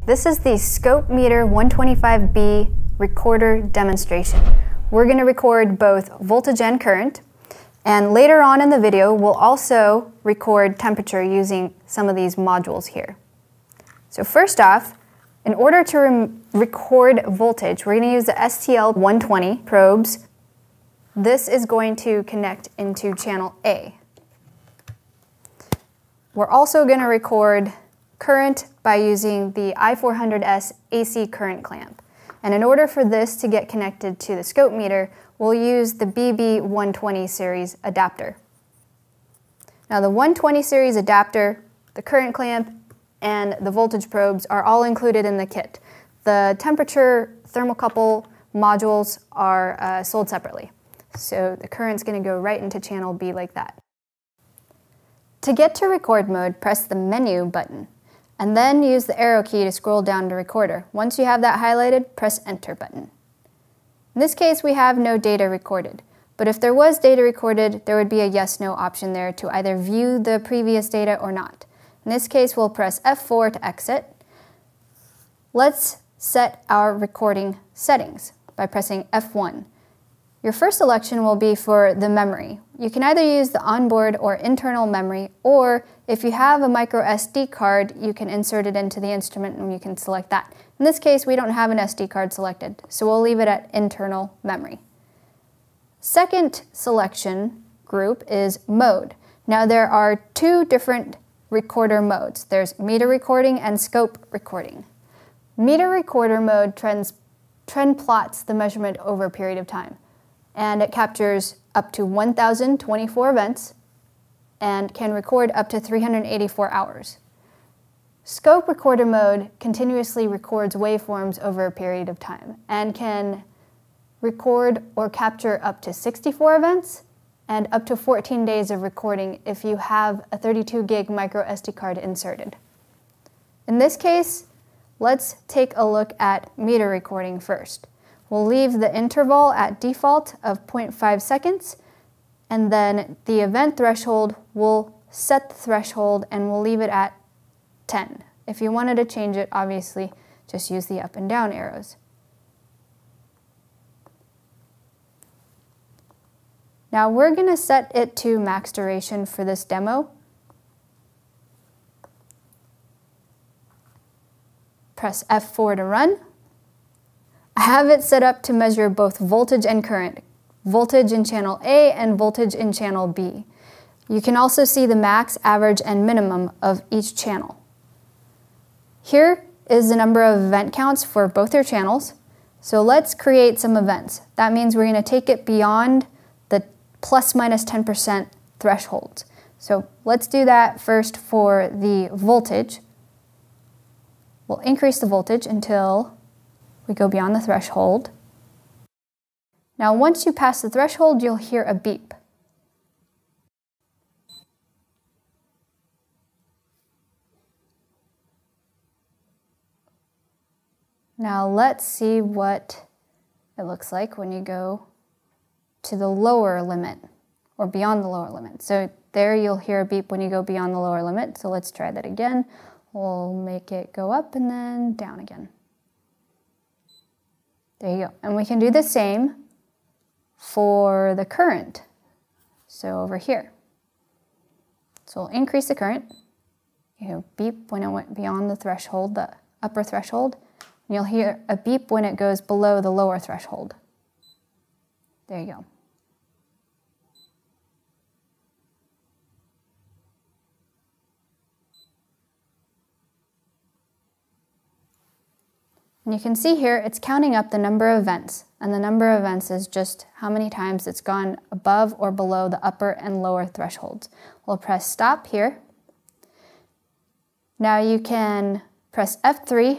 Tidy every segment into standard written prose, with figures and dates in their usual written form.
This is the ScopeMeter 125B recorder demonstration. We're going to record both voltage and current, and later on in the video we'll also record temperature using some of these modules here. So first off, in order to record voltage, we're going to use the STL 120 probes. This is going to connect into channel A. We're also going to record current by using the i400S AC current clamp. And in order for this to get connected to the ScopeMeter, we'll use the BB120 series adapter. Now the 120 series adapter, the current clamp, and the voltage probes are all included in the kit. The temperature thermocouple modules are sold separately. So the current's going to go right into channel B like that. To get to record mode, press the menu button, and then use the arrow key to scroll down to recorder. Once you have that highlighted, press enter button. In this case, we have no data recorded, but if there was data recorded, there would be a yes/no option there to either view the previous data or not. In this case, we'll press F4 to exit. Let's set our recording settings by pressing F1. Your first selection will be for the memory. You can either use the onboard or internal memory, or if you have a micro SD card, you can insert it into the instrument and you can select that. In this case, we don't have an SD card selected, so we'll leave it at internal memory. Second selection group is mode. Now there are two different recorder modes. There's meter recording and scope recording. Meter recorder mode trend plots the measurement over a period of time, and it captures up to 1,024 events and can record up to 384 hours. Scope recorder mode continuously records waveforms over a period of time and can record or capture up to 64 events and up to 14 days of recording if you have a 32 gig micro SD card inserted. In this case, let's take a look at meter recording first. We'll leave the interval at default of 0.5 seconds, and then the event threshold, we'll set the threshold and we'll leave it at 10. If you wanted to change it, obviously, just use the up and down arrows. Now we're going to set it to max duration for this demo. Press F4 to run. I have it set up to measure both voltage and current, voltage in channel A and voltage in channel B. You can also see the max, average, and minimum of each channel. Here is the number of event counts for both your channels. So let's create some events. That means we're going to take it beyond the plus minus 10% thresholds. So let's do that first for the voltage. We'll increase the voltage until we go beyond the threshold. Now once you pass the threshold, you'll hear a beep. Now let's see what it looks like when you go to the lower limit or beyond the lower limit. So there you'll hear a beep when you go beyond the lower limit. So let's try that again. We'll make it go up and then down again. There you go. And we can do the same for the current. So over here. So we'll increase the current. You beep when it went beyond the threshold, the upper threshold. And you'll hear a beep when it goes below the lower threshold. There you go. And you can see here it's counting up the number of events, and the number of events is just how many times it's gone above or below the upper and lower thresholds. We'll press stop here. Now you can press F3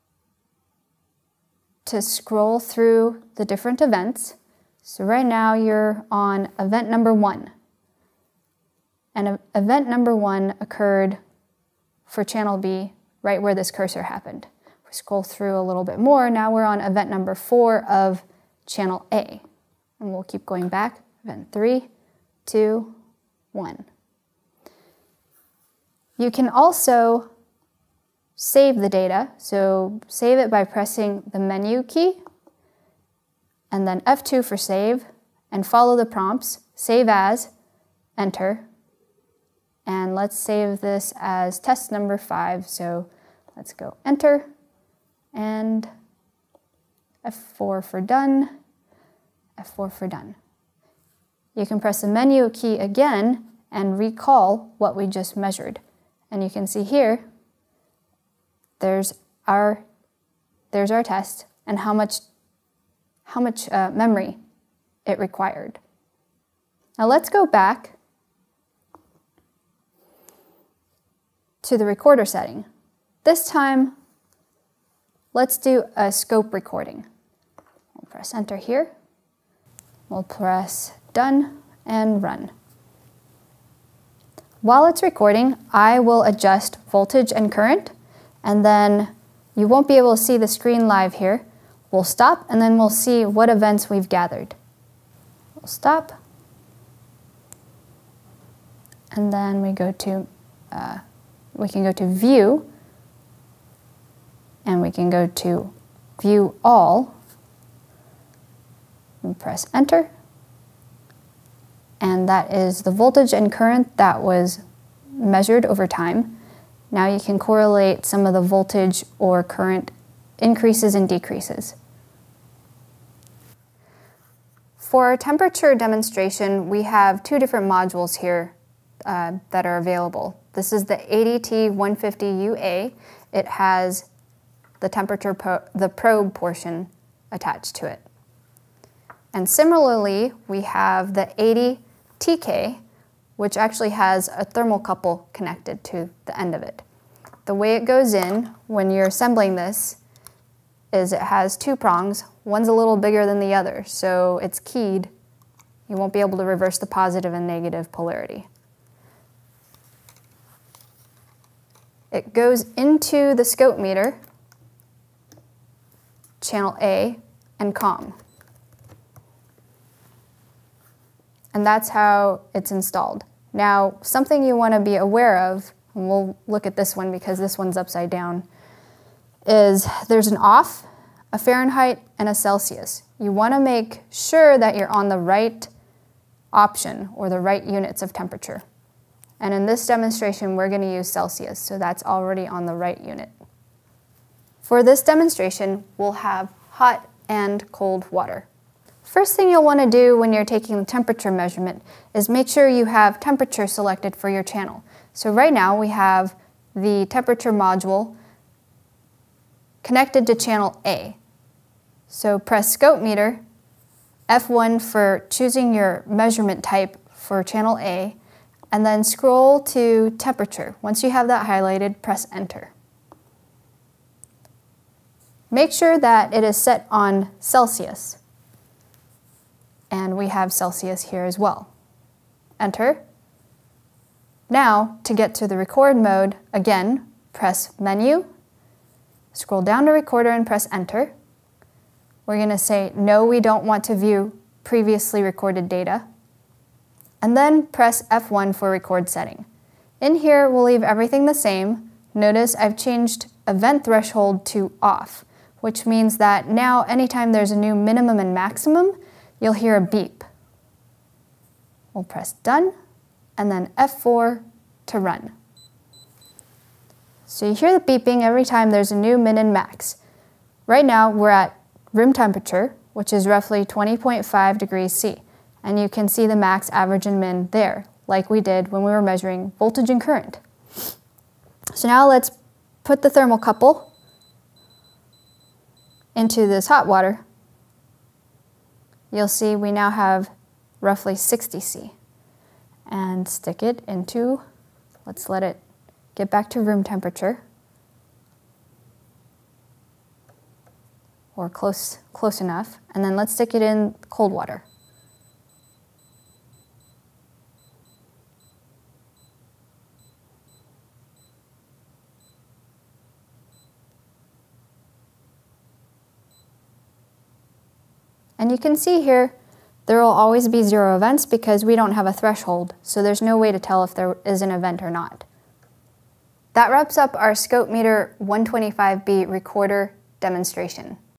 to scroll through the different events. So right now you're on event number 1. And event number 1 occurred for channel B right where this cursor happened. Scroll through a little bit more. Now we're on event number 4 of channel A. And we'll keep going back. Event 3, 2, 1. You can also save the data. So save it by pressing the menu key and then F2 for save, and follow the prompts, save as, enter. And let's save this as test number 5. So let's go enter and F4 for done, F4 for done. You can press the menu key again and recall what we just measured. And you can see here, there's our test and how much memory it required. Now let's go back to the recorder setting. This time, let's do a scope recording. We'll press enter here. We'll press done and run. While it's recording, I will adjust voltage and current, and then you won't be able to see the screen live here. We'll stop, and then we'll see what events we've gathered. We'll stop, and then we can go to View, and we can go to View All, and press Enter, and that is the voltage and current that was measured over time. Now you can correlate some of the voltage or current increases and decreases. For our temperature demonstration, we have 2 different modules here that are available. This is the ADT150UA. It has the the probe portion attached to it. And similarly, we have the ADTK, which actually has a thermocouple connected to the end of it. The way it goes in when you're assembling this is it has 2 prongs. One's a little bigger than the other, so it's keyed. You won't be able to reverse the positive and negative polarity. It goes into the ScopeMeter, channel A, and COM. And that's how it's installed. Now, something you want to be aware of, and we'll look at this one because this one's upside down, is there's an off, a Fahrenheit, and a Celsius. You want to make sure that you're on the right option or the right units of temperature. And in this demonstration, we're going to use Celsius, so that's already on the right unit. For this demonstration, we'll have hot and cold water. First thing you'll want to do when you're taking the temperature measurement is make sure you have temperature selected for your channel. So right now we have the temperature module connected to channel A. So press ScopeMeter, F1 for choosing your measurement type for channel A, and then scroll to temperature. Once you have that highlighted, press enter. Make sure that it is set on Celsius. And we have Celsius here as well. Enter. Now, to get to the record mode, again, press menu, scroll down to recorder and press enter. We're going to say, no, we don't want to view previously recorded data. And then press F1 for record setting. In here, we'll leave everything the same. Notice I've changed event threshold to off, which means that now anytime there's a new minimum and maximum, you'll hear a beep. We'll press done, and then F4 to run. So you hear the beeping every time there's a new min and max. Right now, we're at room temperature, which is roughly 20.5 degrees C. And you can see the max, average, and min there, like we did when we were measuring voltage and current. So now let's put the thermocouple into this hot water. You'll see we now have roughly 60 C. And stick it into, let's let it get back to room temperature. Or close enough. And then let's stick it in cold water. And you can see here, there will always be 0 events because we don't have a threshold, so there's no way to tell if there is an event or not. That wraps up our ScopeMeter 125B recorder demonstration.